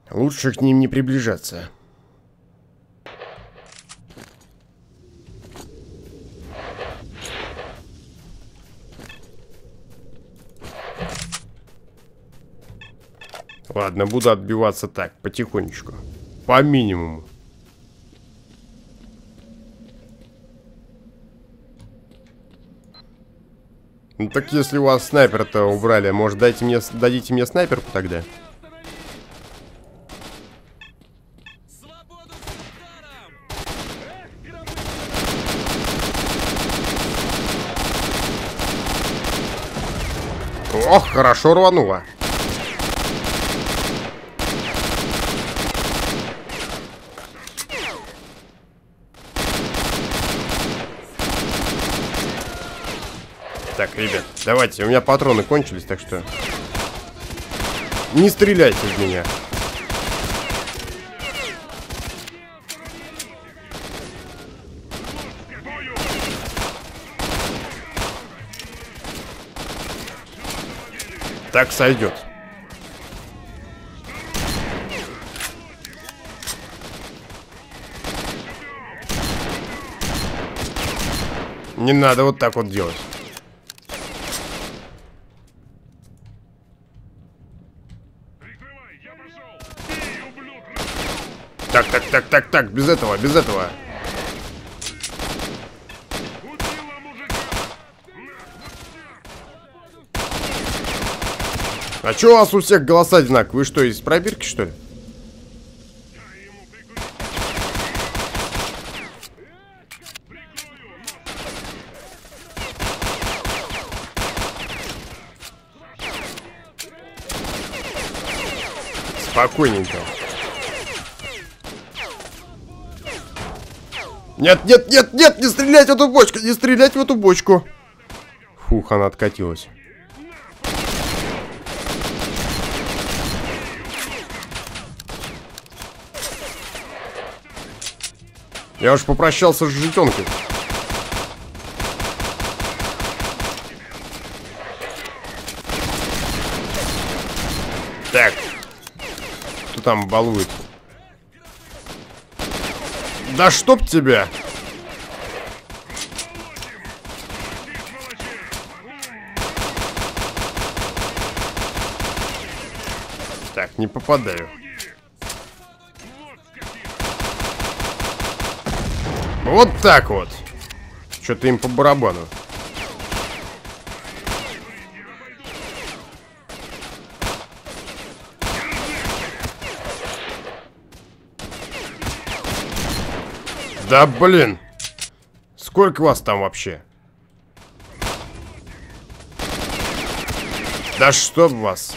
Лучше к ним не приближаться. Ладно, буду отбиваться так, потихонечку. По минимуму. Ну так если у вас снайпер-то убрали, может дадите мне снайперку тогда? Ох, хорошо рвануло. Так, ребят, давайте, у меня патроны кончились, так что не стреляйте в меня. Так сойдет. Не надо вот так вот делать. Так, без этого, без этого. А чё у вас у всех голоса одинаковые? Вы что, из пробирки, что ли? Спокойненько. Нет, нет, нет, нет, не стрелять в эту бочку, не стрелять в эту бочку. Фух, она откатилась. Я уж попрощался с житенкой. Так. Кто там балует? Да чтоб тебя! Так, не попадаю. Вот так вот. Что-то им по барабану. Да блин. Сколько вас там вообще? Да чтоб вас.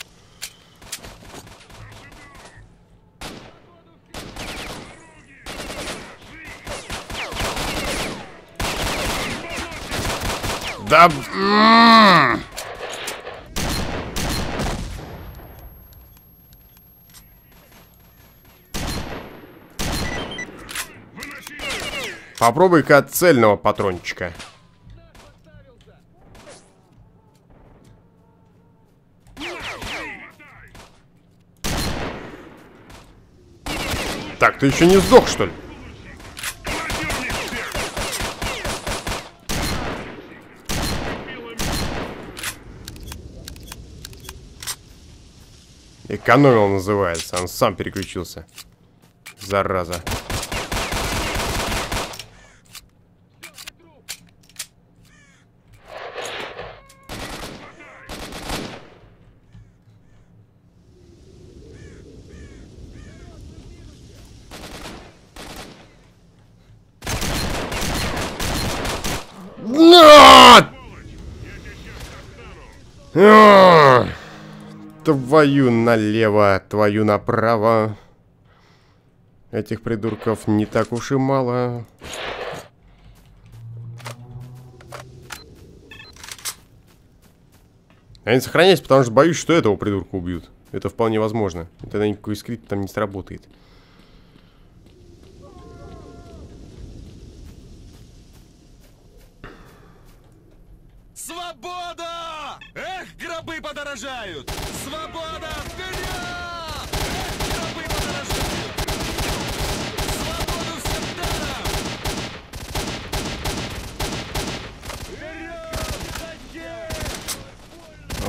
Да... Попробуй-ка от цельного патрончика. Так, ты еще не сдох, что ли? Экономил называется. Он сам переключился. Зараза. Твою налево, твою направо. Этих придурков не так уж и мало. Я не сохраняюсь, потому что боюсь, что этого придурка убьют. Это вполне возможно. И тогда никакой скрипт там не сработает. Свобода! Эх, гробы подорожают! Свобода! Вперед!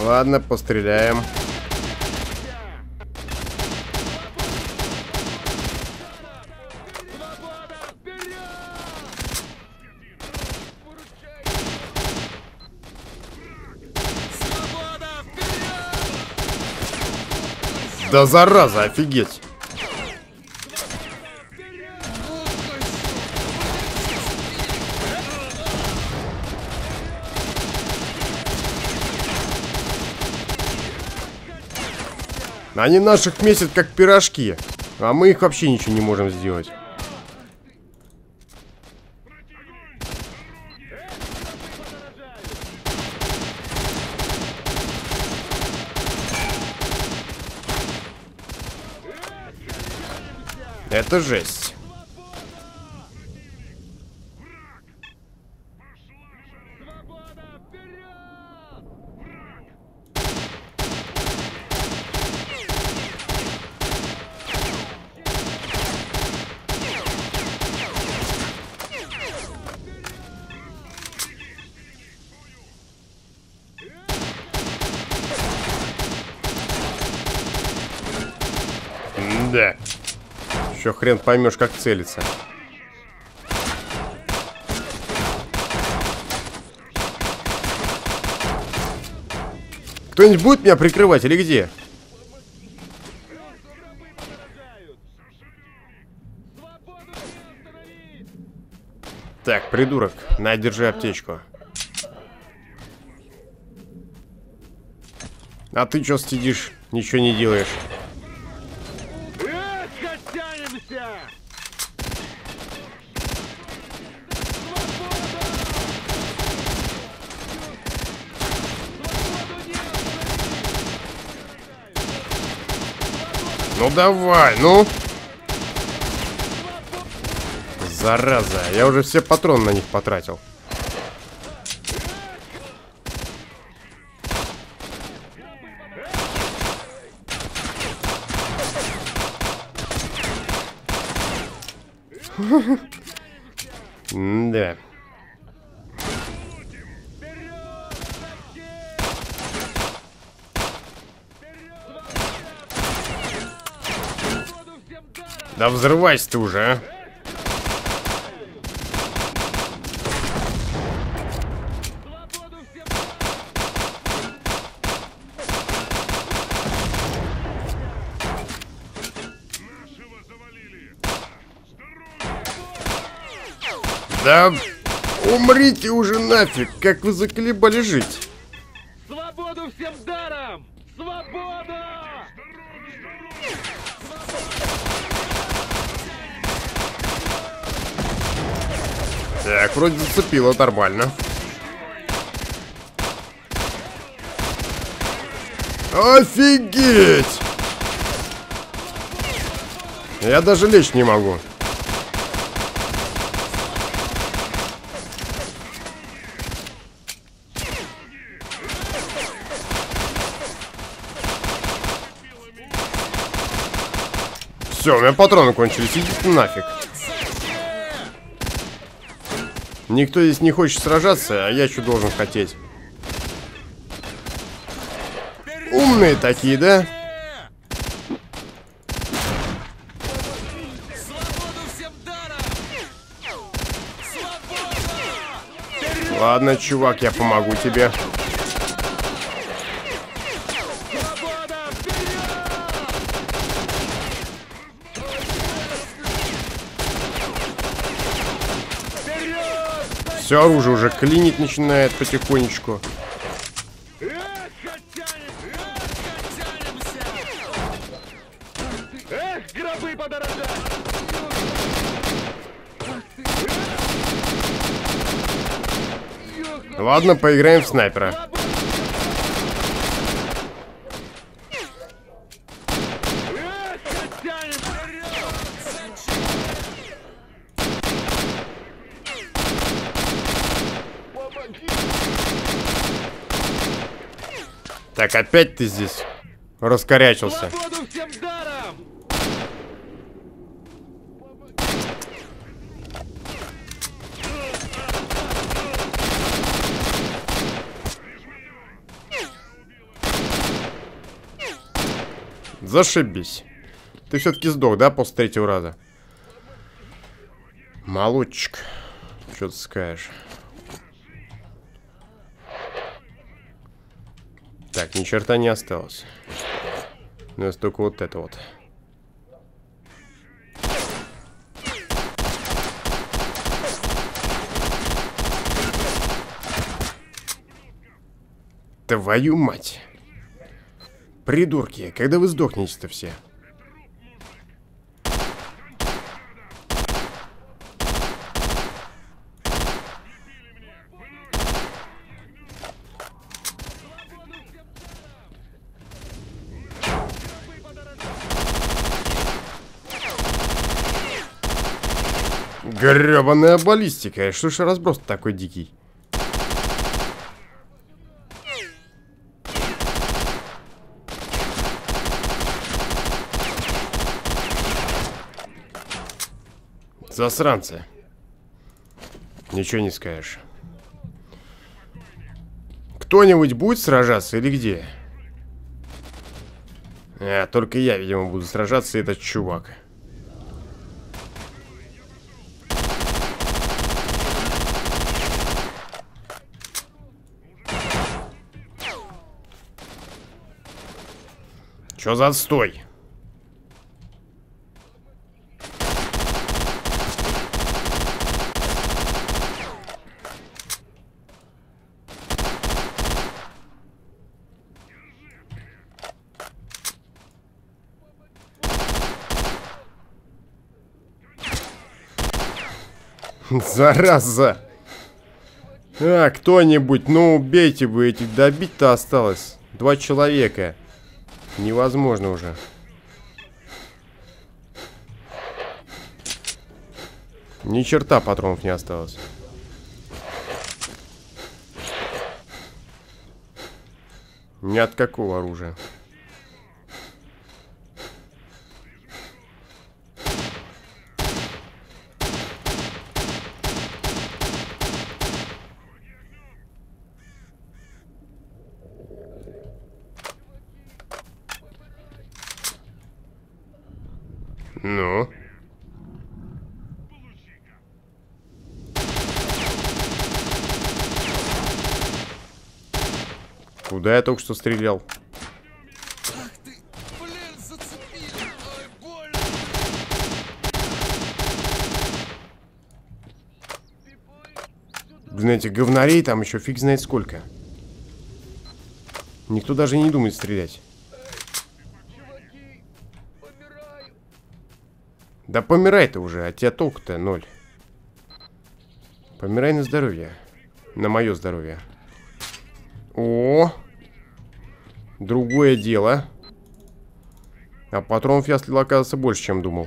Ладно, постреляем. Да зараза, офигеть. Они наших месят как пирожки, а мы их вообще ничего не можем сделать. Это жесть. Да. Еще хрен поймешь, как целиться. Кто-нибудь будет меня прикрывать или где? Так, придурок, на, держи аптечку. А ты что сидишь, ничего не делаешь? Ну давай, ну. Зараза, я уже все патроны на них потратил. Да. Да взрывайся ты уже, а. Да умрите уже нафиг, как вы заколебали жить. Свободу всем даром! Свобода! Так, вроде зацепило нормально. Офигеть! Я даже лечь не могу. Все, у меня патроны кончились, идите нафиг. Никто здесь не хочет сражаться, а я что должен хотеть? Умные такие, да? Ладно, чувак, я помогу тебе. Все, оружие уже клинить начинает потихонечку. Гробы подорожали! Ладно, поиграем в снайпера. Так, опять ты здесь раскорячился. Свободу всем даром! Зашибись. Ты все-таки сдох, да, после третьего раза? Молодчик. Что ты скажешь? Так, ни черта не осталось. У нас только вот это вот. Твою мать. Придурки, когда вы сдохнете-то все? Гребаная баллистика. Что ж разброс такой дикий? Засранцы. Ничего не скажешь. Кто-нибудь будет сражаться или где? Только я, видимо, буду сражаться, и этот чувак. Чё за отстой? Зараза! Кто-нибудь, ну убейте вы этих, добить-то осталось 2 человека. Невозможно уже. Ни черта патронов не осталось. Ни от какого оружия. Ну? Куда я только что стрелял? Ах ты, блин, зацепили. Ой, больно. Знаете, говнарей там еще фиг знает сколько. Никто даже не думает стрелять. Чуваки, помираю. Да помирай ты уже, а тебя толку-то 0. Помирай на здоровье. На мое здоровье. О! Другое дело. А патронов я слил, оказывается, больше, чем думал.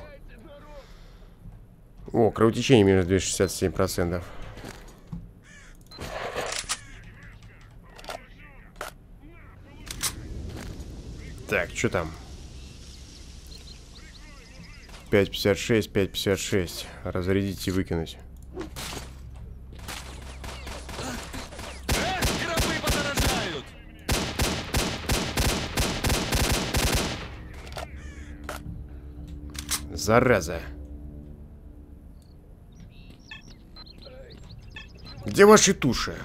О, кровотечение минус 267%. Так, что там? 5,56, 5,56. Разрядить и выкинуть. Эх, гробы подорожают. Зараза. Где ваши туши?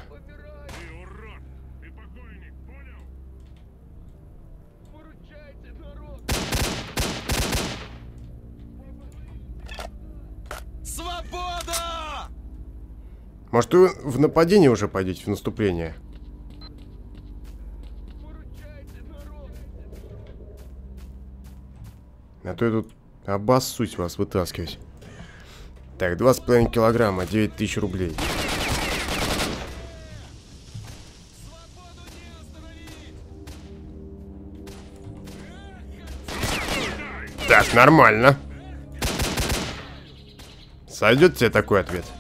Выручайте, народ. Свобода! Может, вы в нападение уже пойдете, в наступление? Выручайте, народ. А то я тут обоссусь вас вытаскивать. Так, 2,5 килограмма, 9000 рублей. Свободу не остановить. Так, нормально. Сойдет тебе такой ответ?